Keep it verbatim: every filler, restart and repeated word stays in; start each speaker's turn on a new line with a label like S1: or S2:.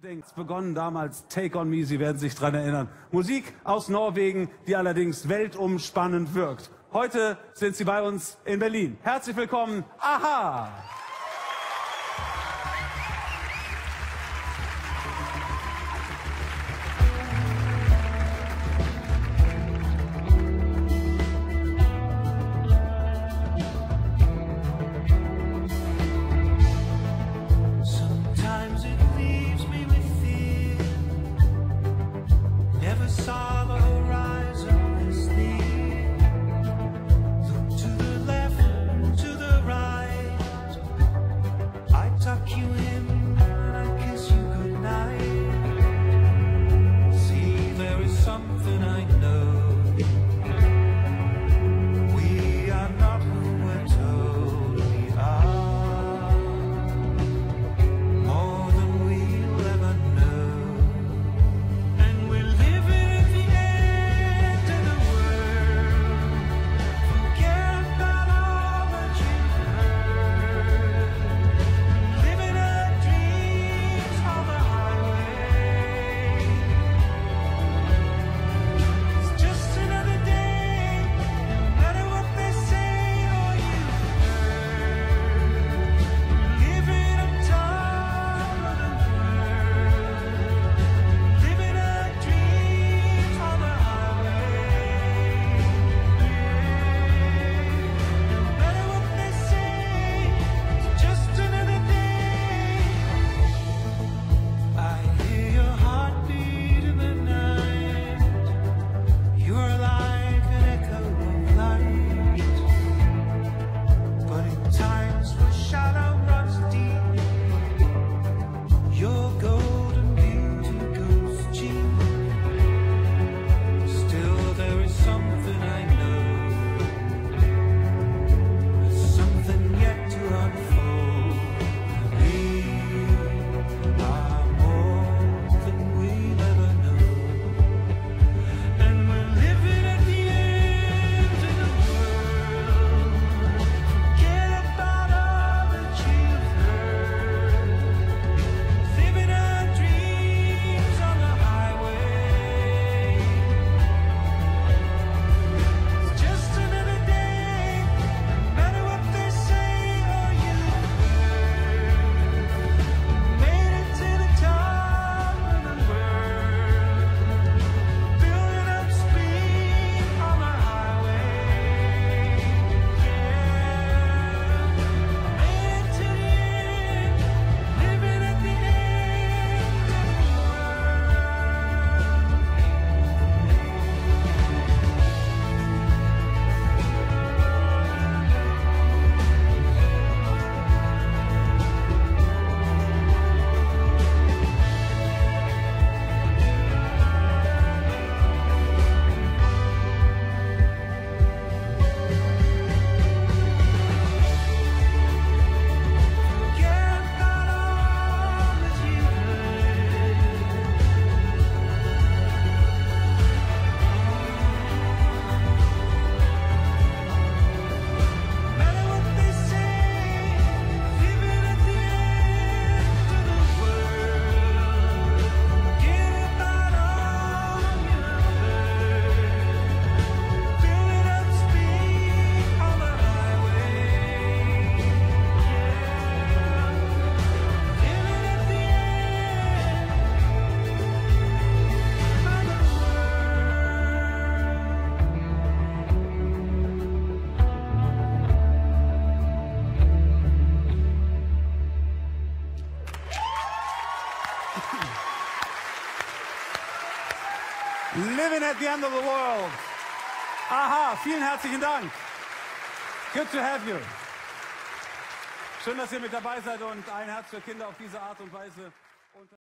S1: Es begonnen damals Take On Me, Sie werden sich daran erinnern. Musik aus Norwegen, die allerdings weltumspannend wirkt. Heute sind Sie bei uns in Berlin. Herzlich willkommen, a-ha!
S2: Saw the horizon as they look to the left, to the right. I tuck you in and I kiss you goodnight. See, there is something I know. We are not who we're told we are. More than we'll ever know. And we're living
S1: Living at the end of the world. Aha, vielen herzlichen Dank. Good to have you. Schön, dass ihr mit dabei seid und ein Herz für Kinder auf diese Art und Weise.